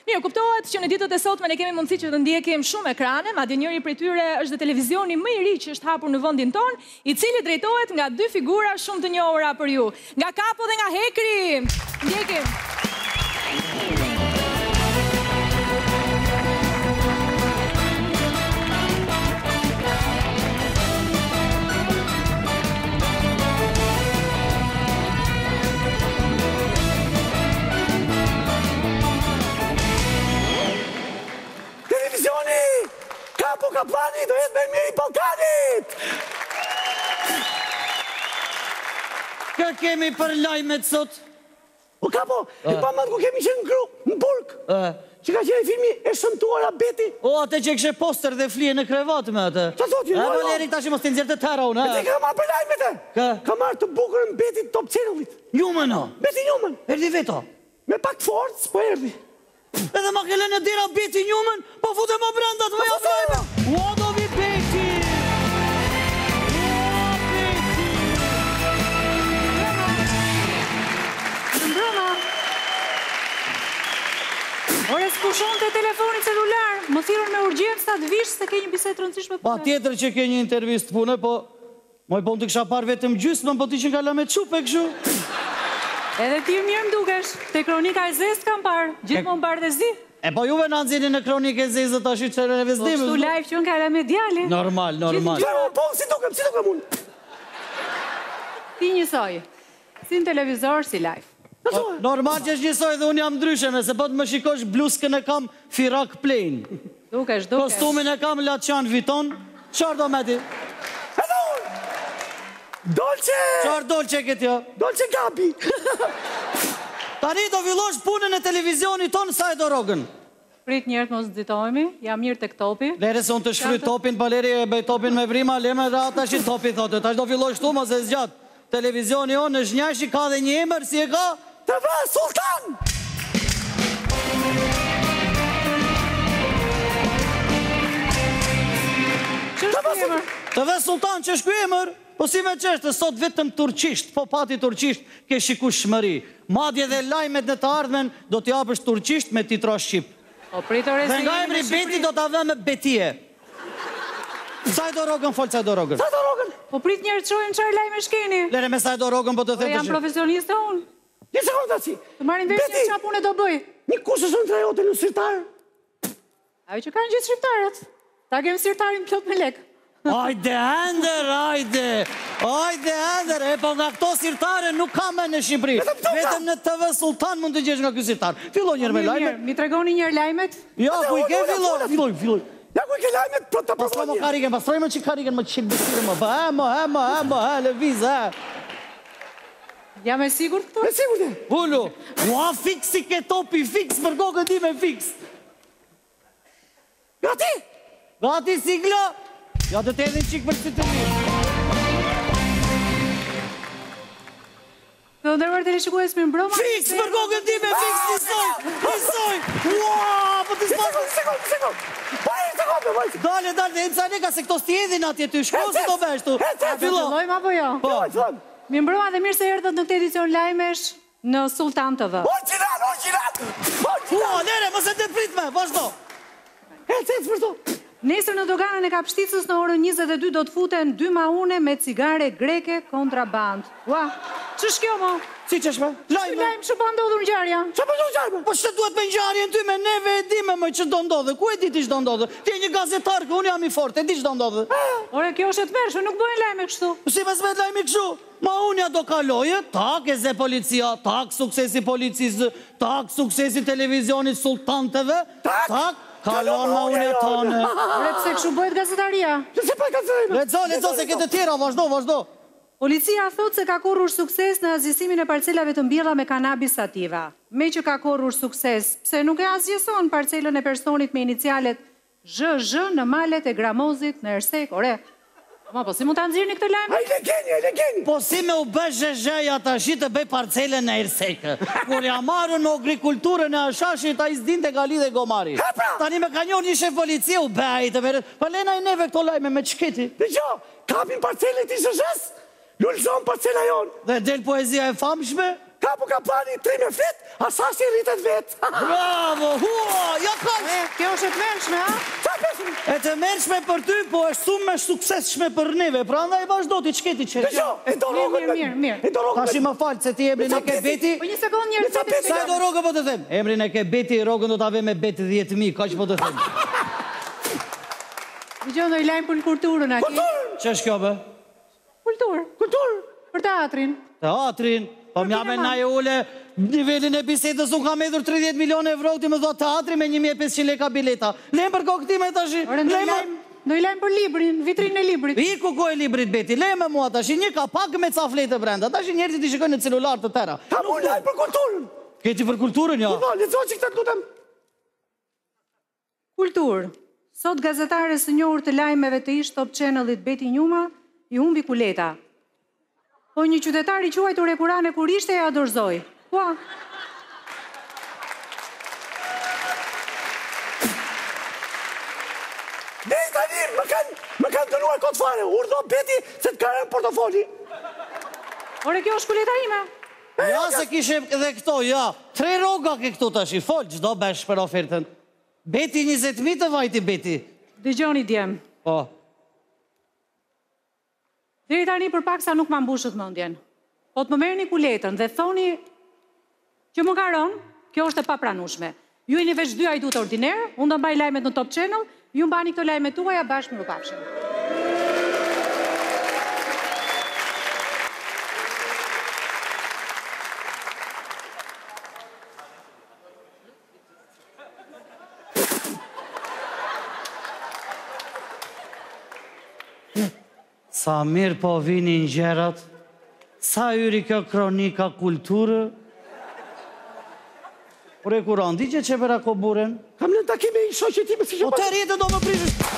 Mirë, kuptohet që në ditët e sotme ne kemi mundësi që të ndjekim shumë ekrane, madje njëri prej tyre është dhe televizioni më i ri që është hapur në vendin ton, i cili drejtohet nga dy figura shumë të njohura për ju, nga Kapo dhe nga Hekri. Ndjekim. Kapo Kaplani do jetë me mirë i Balkanit! Kë kemi për lajmet sot? O Kapo, e pa matë ku kemi qenë në kru, në burg, që ka qenë filmi e shëmtuar a beti. O, atë që kështë poster dhe flije në krevat me atë. Qa thot ju? E, Valerik, ta që mos të nxjerë të tëra unë, e? Ka marë për lajmet e? Ka marë të bukurën beti top channel-it. Njumën, o? Beti Njumën. Erdi veto? Me pak forcë, po erdi. Edhe ma kele në dira Beti Njumën, po fute më brenda të vajat lajme. Ua do vi Beti! Ua Beti! Mbrëma! Ore, s'pushon të telefonit celular, më thirën me urgjenë sa të vishë se ke një bisedë rëndësishme Pa tjetër që ke një intervjist pune, po moj po të kësha par vetëm gjysmë, po ti që nga la me qupe këshu. Edhe ti mirë më dukesh, te kronika e zezë kam parë, gjithmonë parë dhe zi. E po juve në anëzini në kronika e zezë të ashtë që në vezdimës. Po kështu live që në kala mediali. Normal. Po, si dukem unë. Ti njësoj, si në televizor, si live. Normal që është njësoj dhe unë jam ndrysheme, se po të më shikosh bluskën e kam Firak Plain. Dukesh. Kostumin e kam Laçan Vuitton, qarë do me ti? Dolce! Qarë Dolce këtë jo? Dolce Gabi! Tani do villosh punën e televizionit tonë Sajdo Rogën. Prit njerët mos nëzitojemi, jam mirë të këtopi. Lere se unë të shkry topin, Valeri e bëj topin me vrima, leme dhe ata shi topi thote. Ta do villosh tu, mos e zgjatë. Televizioni onë është njëshi, ka dhe një emër, si e ka? TV Sultan! Që është ku emër? TV Sultan, që është ku emër? Po si me qështë, sot vetëm turqisht, po pati turqisht, ke shikush shmëri. Madje dhe lajmet në të ardhmen, do t'ja apësh turqisht me titra shqip. Dhe nga emri Beti do t'a dhe me Betie. Sajdo Rogën, folë Sajdo Rogën. Sajdo Rogën! Po prit njerë të shojmë qarë lajme shkeni. Lere me Sajdo Rogën, po të thetë shqip. Jam profesioniste unë. Një sekundë të si. Të marim vesh një qa punë e do bëj. Një kusë është në trajote në sirtarë. Ajo që kanë gjithë shqiptarët. Ta kemë sirtarin plot me lekë. Ajde, ender, ender, e po nga këto sirtare nuk ka me në Shqipëri. Vetëm në TV Sultan mund të gjesh nga këtë sirtar. Filloj njërë me lajmet. Mi tregoni njërë lajmet? Ja, ku i ke filloj. Ja, ku i ke lajmet, për të pastroj më kariken, më qikë bësirë më. Leviz, Ja me sigur këto? Me sigur të. Bullu, ua fiksi ke topi, fiks, për kokën ti me fiks. Gati, sigla. Ja të të edhin qikë për që të mirë. Dhe ndërvar të rishikues me mbroma... Fiks për kokën ti me fiks, njësoj! Ua, po të s'pasë... Sekund! Dale, e nësa neka se këto s'ti edhin atje ty, shko si do veshtu. Fillojmë apo jo? Mi mbroma dhe mirë se erdhët në këtë edicion lajmesh në Sultan TV. O qirat! Ua, lere, mëse të pritme, vazhdo. Nesër në doganën e Kapshticës në orën 22 do të futen 2 maune me cigare greke kontraband. Ua, që shkjo mo? Si që shme? Lajmë që pa ndodhur njarja. Që pa ndodhur njarja? Po që duhet me njarje në ty me neve e dime më që do ndodhe. Ku e di ti që do ndodhe? Ti e një gazetarë, unë jam i fort, e di që do ndodhe. Ore, kjo është e të mërshë, nuk bojnë lajme kështu. Si me s'met lajme kështu? Ma unë ja do kaloje, tak e ze policia, tak suksesi policisë, tak suksesi televizionit Sultan TV, tak kalon ma unë e tonë. Ore, pëse kështu bëhet gazetaria? Lezo, se këtë tjera, vazhdo. Policia thot se ka korrur sukses në azjesimin e parcelave të mbjella me kanabis sativa. Me që ka korrur sukses, pse nuk e azjeson parcelën e personit me inicialet ZZ në malet e Gramozit në Ersek, ore. Po si mund të nëzirë një këtë lajmë? A i legeni! Po si me u bë zhezheja të ashtë të bëj parcele në Ersekë. Kur ja marën në agrikulturën e ashashit, a i zdin të gali dhe gomari. Tani me ka njërë një shef policie u bë a i të meret. Pa lena i neve këto lajme me qketi. Dhe gjo, kapin parcele ti zhezhes, lullëzon parcela jonë. Dhe del poezia e famshme? Kapo ka plani 3 me flet, asashi rritet vet. Bravo, hua! Kjo është e të menshme, a? Qa pesim? E të mërshme për ty, po është shumë me sukseshme për neve. Pra ndaj vazhdo ti qketi që... Dëgjo, e do rogën Mirë. E do rogën Tashi më falë, se ti emrin e ke beti... Po një sekundë njërë, Sa e do rogën po të them? Emrin e ke beti, rogën do t'ave me beti 10.000, ka që po të them. Dëgjo, do i lajmë për kulturën, a ki? Që është kjo, bë? Kulturë. Për teatrin. Teatrin, po mjame na e ule nivelin e bisedës, unë kam edhur 30 milion euro, ti më do teatri me 1500 leka bileta. Lejmë për kokëtime tashi. Do i lajmë për librin, vitrinë e librit. I ku e librit beti, lejmë mua tashi, një ka pak me ca flete brenda, tashi njerëzit i shikojnë në celular të tëra. Ka mu lajmë për kulturën. Keti për kulturën, ja? Po, lezo që këtë lutem. Kulturë. Sot gazetare së njohur të lajmeve të ish Top Channelit Beti Njuma i humbi kuleta. Po një qytetar i quajtur e Kurane kur ishte e adorzoi. Po. Ne i tani, më kanë dënuar këtë fare, urdo Beti se të kërën portofoli. Ore, kjo është kuleta ime. Ja, se kishe edhe këto, ja. 3 roga ke këto tashi, folë, gjdo besh për ofertën. Beti 20.000 të vajti, Beti. Dëgjoni djem. Po. Deri tani për pak sa nuk ma mbushët mendjen. Po të më merrni kuletën dhe thoni që më ka rënë, kjo është e papranueshme. Ju jeni veç 2 ajdut ordiner, unë do mbaj lajmet në Top Channel, ju mbani këto lajmet tuaja bashkë me rupafshin. Sa mirë po vini në gjerat, sa yri kjo kronika kulturë. Por e kur andi që që vera ko buren? Kam në takime i shoqe ti me si që Po të rjetë do më prishës.